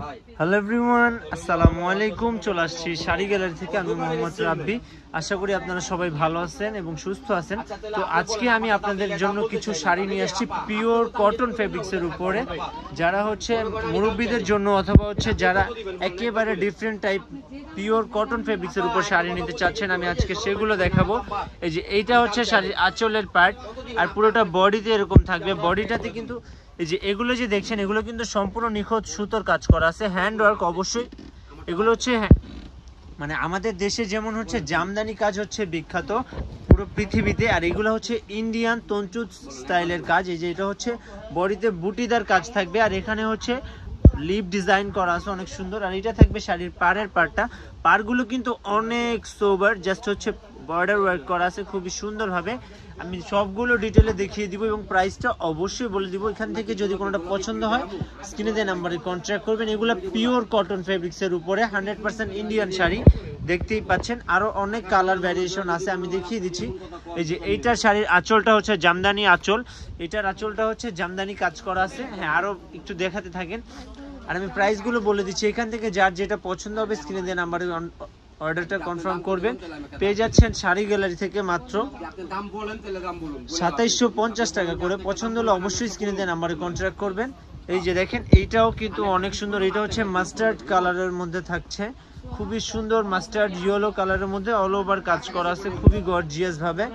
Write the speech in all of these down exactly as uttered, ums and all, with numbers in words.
Hello everyone, আসসালামু আলাইকুম। চলে আসছি শাড়ি গ্যালারি থেকে, আমি মোহাম্মদ রাব্বি। আশা করি আপনারা সবাই ভালো আছেন এবং সুস্থ আছেন। তো আজকে আমি আপনাদের জন্য কিছু শাড়ি নিয়ে আসছি পিওর কটন ফেব্রিক্সের উপরে, যারা হচ্ছে মুরব্বীদের জন্য অথবা হচ্ছে যারা একেবারে ডিফারেন্ট টাইপ পিওর কটন ফেব্রিক্সের উপর শাড়ি নিতে চাচ্ছেন, আমি আজকে সেগুলো দেখাবো। এই যে এইটা হচ্ছে শাড়ির আঁচলের পার্ট, আর পুরোটা বডিতে এরকম থাকবে। বডিটাতে কিন্তু এই যে এগুলো যে দেখছেন, এগুলো কিন্তু সম্পূর্ণ নিখুঁত সুতোর কাজ করা আছে, হ্যান্ড ওয়ার্ক অবশ্যই। এগুলো হচ্ছে মানে আমাদের দেশে যেমন হচ্ছে জামদানি কাজ হচ্ছে বিখ্যাত পুরো পৃথিবীতে, আর এগুলো হচ্ছে ইন্ডিয়ান তঞ্চুদ স্টাইলের কাজ। এই যে এটা হচ্ছে বডিতে বুটিদার কাজ থাকবে, আর এখানে হচ্ছে লিপ ডিজাইন করা আছে অনেক সুন্দর। আর এটা থাকবে শাড়ির পাড়ের পাড়টা। পাড়গুলো কিন্তু অনেক সোবার, জাস্ট হচ্ছে বর্ডার ওয়ার্ক করা আছে খুবই সুন্দরভাবে। আমি সবগুলো ডিটেলে দেখিয়ে দিব এবং প্রাইসটা অবশ্যই বলে দিব। এখান থেকে যদি কোনোটা পছন্দ হয় স্ক্রিনে দেওয়া নাম্বারে কন্ট্যাক্ট করবেন। এগুলো পিওর কটন ফেব্রিক্সের উপরে হান্ড্রেড পার্সেন্ট ইন্ডিয়ান শাড়ি, দেখতেই পাচ্ছেন। আরও অনেক কালার ভ্যারিয়েশন আছে, আমি দেখিয়ে দিচ্ছি। এই যে এইটার শাড়ির আঁচলটা হচ্ছে জামদানি আঁচল, এটার আঁচলটা হচ্ছে জামদানি কাজ করা আছে। হ্যাঁ, আরও একটু দেখাতে থাকেন আর আমি প্রাইসগুলো বলে দিচ্ছি। এখান থেকে যার যেটা পছন্দ হবে স্ক্রিনে দেওয়া নাম্বারে অর্ডারটা কনফার্ম করবেন। পেয়ে যাচ্ছেন শাড়ি গ্যালারি থেকে মাত্র সাতাইশশো পঞ্চাশ টাকা করে। পছন্দ হলে অবশ্যই স্ক্রিনে দেওয়া নাম্বারে কন্ট্যাক্ট করবেন। এই যে দেখেন, এইটাও কিন্তু অনেক সুন্দর। এটা হচ্ছে মাস্টার্ড কালারের মধ্যে থাকছে, খুবই সুন্দর মাস্টার্ড ইয়েলো কালারের মধ্যে অল ওভার কাজ করা আছে খুবই গর্জিয়াস ভাবে।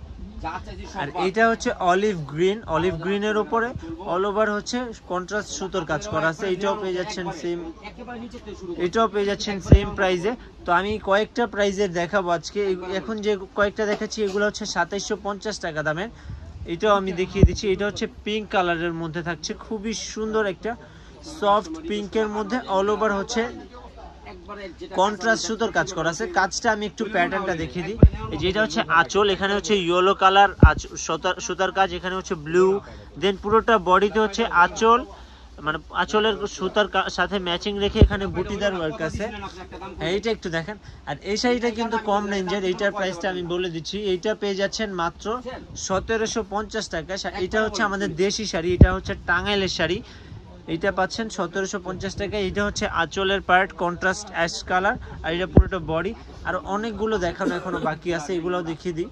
আর এইটা হচ্ছে অলিভ গ্রিন, অলিভ গ্রিনের উপরে অল ওভার হচ্ছে কন্ট্রাস্ট সুতোর কাজ করা আছে। এইটাও পেয়ে যাচ্ছেন সেম, এটাও পেয়ে যাচ্ছেন সেম প্রাইসে। তো আমি কয়েকটা প্রাইজের দেখাবো আজকে। এখন যে কয়েকটা দেখাচ্ছি এগুলো হচ্ছে সাতাইশশো পঞ্চাশ টাকা দামের। এটাও আমি দেখিয়ে দিচ্ছি। এটা হচ্ছে পিঙ্ক কালারের মধ্যে থাকছে, খুবই সুন্দর একটা সফট পিঙ্কের মধ্যে অল ওভার হচ্ছে কন্ট্রাস্ট সুতোর কাজ করা আছে। কাজটা আমি একটু প্যাটার্নটা দেখিয়ে দিই। এই যে এটা হচ্ছে আঁচল, এখানে হচ্ছে ইয়েলো কালার সুতার কাজ, এখানে হচ্ছে ব্লু, দেন পুরোটা বডিতে হচ্ছে আঁচল মানে আঁচলের সুতার সাথে ম্যাচিং রেখে এখানে বুটিদার ওয়ার্ক আছে। এইটা একটু দেখেন। আর এই শাড়িটা কিন্তু কম রেঞ্জের, এইটার প্রাইসটা আমি বলে দিচ্ছি। এইটা পেয়ে যাচ্ছেন মাত্র সতেরোশো পঞ্চাশ টাকা। এটা হচ্ছে আমাদের দেশি শাড়ি, এটা হচ্ছে টাঙ্গাইলের শাড়ি। এইটা পাচ্ছেন সতেরোশো পঞ্চাশ টাকা। এইটা হচ্ছে আঁচলের পার্ট কন্ট্রাস্ট অ্যাশ কালার, আর এটা পুরোটা বডি। আর অনেকগুলো দেখানো এখনো বাকি আছে, এগুলোও দেখিয়ে দিই।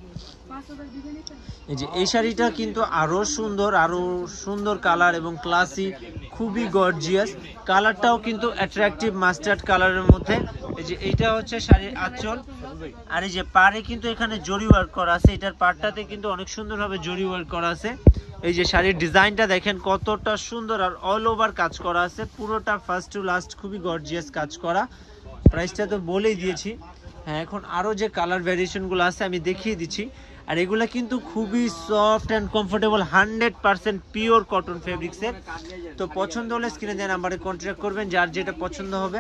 এই যে এই শাড়িটা কিন্তু আরো সুন্দর, আরো সুন্দর কালার এবং ক্লাসি, খুবই গর্জিয়াস। কালারটাও কিন্তু অ্যাট্রাকটিভ মাস্টার্ড কালারের মধ্যে। এই যে এইটা হচ্ছে শাড়ির আঁচল, আর এই যে পাড়ে কিন্তু এখানে জরি ওয়ার্ক করা আছে। এটার পাড়টাতে কিন্তু অনেক সুন্দরভাবে জরি ওয়ার্ক করা আছে। এই যে শাড়ির ডিজাইনটা দেখেন কতটা সুন্দর, আর অল ওভার কাজ করা আছে পুরোটা ফার্স্ট টু লাস্ট, খুবই গর্জিয়াস কাজ করা। প্রাইসটা তো বলেই দিয়েছি। হ্যাঁ, এখন আরও যে কালার ভ্যারিয়েশনগুলো আছে আমি দেখিয়ে দিচ্ছি। আর এগুলা কিন্তু খুবই soft and comfortable, hundred percent pure cotton ফেব্রিক্সের। তো পছন্দ হলে স্ক্রিনে দেওয়া নাম্বারে কন্ট্যাক্ট করবেন যার যেটা পছন্দ হবে।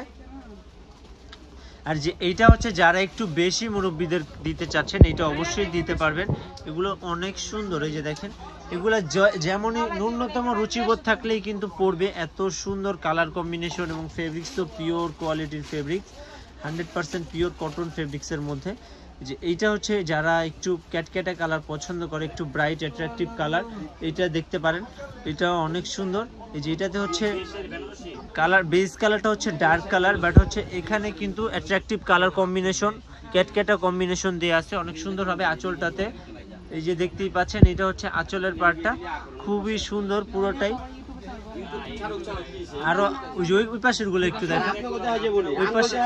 আর যে এইটা হচ্ছে যারা একটু বেশি মুরব্বীদের দিতে চাচ্ছেন, এটা অবশ্যই দিতে পারবেন। এগুলো অনেক সুন্দর। এই যে দেখেন, এগুলা যেমনই ন্যূনতম রুচিবোধ থাকলেই কিন্তু পড়বে। এত সুন্দর কালার কম্বিনেশন এবং ফেব্রিক্স তো পিওর কোয়ালিটির fabrics, hundred percent pure cotton ফেব্রিক্সের মধ্যে। যে এইটা হচ্ছে যারা একটু ক্যাটক্যাটা কালার পছন্দ করে, একটু ব্রাইট অ্যাট্রাকটিভ কালার, এটা দেখতে পারেন। এটাও অনেক সুন্দর। এই যে এটাতে হচ্ছে কালার বেস কালারটা হচ্ছে ডার্ক কালার, বাট হচ্ছে এখানে কিন্তু অ্যাট্রাকটিভ কালার কম্বিনেশন, ক্যাটক্যাটা কম্বিনেশন দেওয়া আছে অনেক সুন্দর হবে আঁচলটাতে। এই যে দেখতেই পাচ্ছেন, এটা হচ্ছে আঁচলের পার্টটা, খুবই সুন্দর পুরোটাই। আরো ওই যে ওই পাশের গুলো একটু দেখেন, ওই পাশে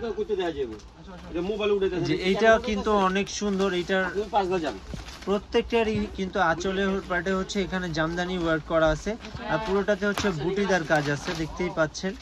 যে এইটা কিন্তু অনেক সুন্দর। এইটার প্রত্যেকটারই কিন্তু আঁচলের পার্টে হচ্ছে এখানে জামদানি ওয়ার্ক করা আছে, আর পুরোটাতে হচ্ছে বুটিদার কাজ আছে, দেখতেই পাচ্ছেন।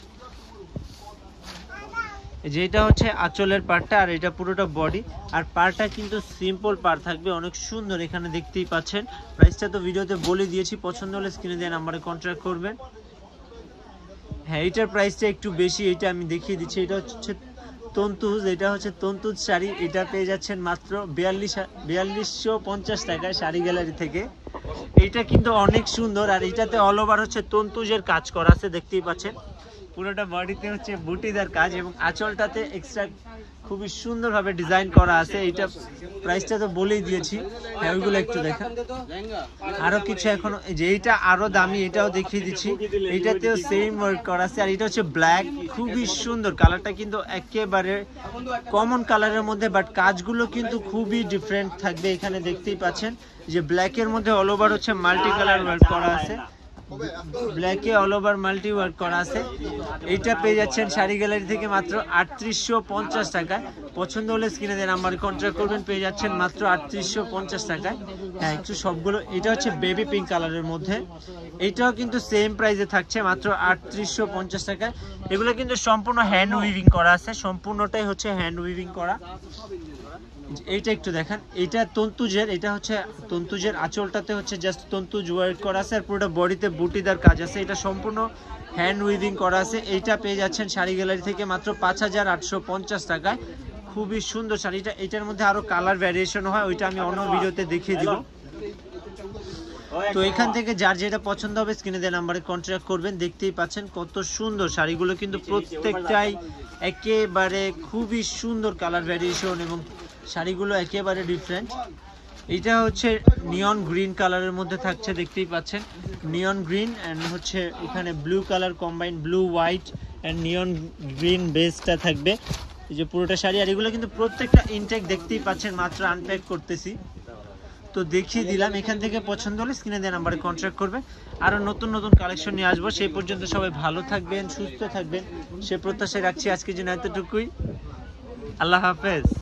যেটা হচ্ছে আঁচলের পার্টটা, আর এটা পুরোটা বডি। আর পার্টটা কিন্তু সিম্পল পার থাকবে, অনেক সুন্দর, এখানে দেখতেই পাচ্ছেন। প্রাইসটা তো ভিডিওতে বলে দিয়েছি, পছন্দ হলে স্ক্রিনে দেওয়া নাম্বারে কন্ট্যাক্ট করবেন। হ্যাঁ, এইটার প্রাইসটা একটু বেশি, এইটা আমি দেখিয়ে দিচ্ছি। এটা হচ্ছে তন্তুজ, এটা হচ্ছে তন্তুজ শাড়ি। এটা পেয়ে যাচ্ছেন মাত্র বিয়াল্লিশ বিয়াল্লিশশো পঞ্চাশ টাকায় শাড়ি গ্যালারি থেকে। এইটা কিন্তু অনেক সুন্দর, আর এটাতে অল ওভার হচ্ছে তন্তুজের কাজ করা আছে, দেখতেই পাচ্ছেন। পুরোটা বডিতে হচ্ছে বুটিদার কাজ এবং আঁচলটাতে এক্সট্রা খুবই সুন্দরভাবে ডিজাইন করা আছে। এইটা প্রাইসটা তো বলেই দিয়েছি। হ্যাঁ ওইগুলো একটু দেখেন, আরো কিছু এখনো যে এইটা আরো দামি, এটাও দেখিয়ে দিচ্ছি। এইটাতেও সেম ওয়ার্ক করা আছে। আর এটা হচ্ছে ব্ল্যাক, খুবই সুন্দর কালারটা, কিন্তু একেবারে কমন কালারের মধ্যে, বাট কাজগুলো কিন্তু খুবই ডিফারেন্ট থাকবে। এখানে দেখতেই পাচ্ছেন যে ব্ল্যাকের মধ্যে অল ওভার হচ্ছে মাল্টি কালার ওয়ার্ক করা আছে, ব্ল্যাকে অল ওভার মাল্টি ওয়ার্ক করা আছে। এইটা পেয়ে যাচ্ছেন শাড়ি গ্যালারি থেকে মাত্র আটত্রিশশো পঞ্চাশ টাকায়। পছন্দ হলে স্ক্রিনে দেন নাম্বারে কন্ট্যাক্ট করবেন, পেয়ে যাচ্ছেন মাত্র আটত্রিশশো পঞ্চাশ টাকায়। হ্যাঁ একটু সবগুলো, এটা হচ্ছে বেবি পিঙ্ক কালারের মধ্যে, এইটাও কিন্তু সেম প্রাইসে থাকছে মাত্র আটত্রিশশো পঞ্চাশ টাকায়। এগুলো কিন্তু সম্পূর্ণ হ্যান্ড উইভিং করা আছে, সম্পূর্ণটাই হচ্ছে হ্যান্ড উইভিং করা। এইটা একটু দেখেন, এইটা তন্তুজের, এটা হচ্ছে তন্তুজের, আঁচলটাতে হচ্ছে জাস্ট তন্তুজ ওয়ার্ক করা আছে আর পুরোটা বডিতে বুটিদার কাজ আছে। এটা সম্পূর্ণ হ্যান্ড উইভিং করা আছে। এইটা পেয়ে যাচ্ছেন শাড়ি গ্যালারি থেকে মাত্র পাঁচ হাজার আটশো পঞ্চাশ টাকায়। খুবই সুন্দর শাড়িটা। এটার মধ্যে আরো কালার ভ্যারিয়েশন হয়, ওইটা আমি অন্য ভিডিওতে দেখিয়ে দিব। তো এখান থেকে যার যেটা পছন্দ হবে স্ক্রিনে দেওয়া নাম্বারে কন্ট্যাক্ট করবেন। দেখতেই পাচ্ছেন কত সুন্দর শাড়িগুলো, কিন্তু প্রত্যেকটাই একেবারে খুবই সুন্দর কালার ভ্যারিয়েশন এবং শাড়িগুলো একেবারে ডিফারেন্ট। এটা হচ্ছে নিয়ন গ্রিন কালারের মধ্যে থাকছে, দেখতেই পাচ্ছেন নিয়ন গ্রিন অ্যান্ড হচ্ছে এখানে blue colour combine, blue white and neon green বেসটা থাকবে এই যে পুরোটা শাড়ি। আর এগুলো কিন্তু প্রত্যেকটা ইনটেক, দেখতেই পাচ্ছেন মাত্র আনপ্যাক করতেছি তো দেখিয়ে দিলাম। এখান থেকে পছন্দ হলে স্ক্রিনে দেওয়া নাম্বারে কন্ট্যাক্ট করবেন। আরও নতুন নতুন কালেকশন নিয়ে আসবো। সেই পর্যন্ত সবাই ভালো থাকবেন, সুস্থ থাকবেন, সে প্রত্যাশায় রাখছি। আজকের জন্য এতটুকুই, আল্লাহ হাফেজ।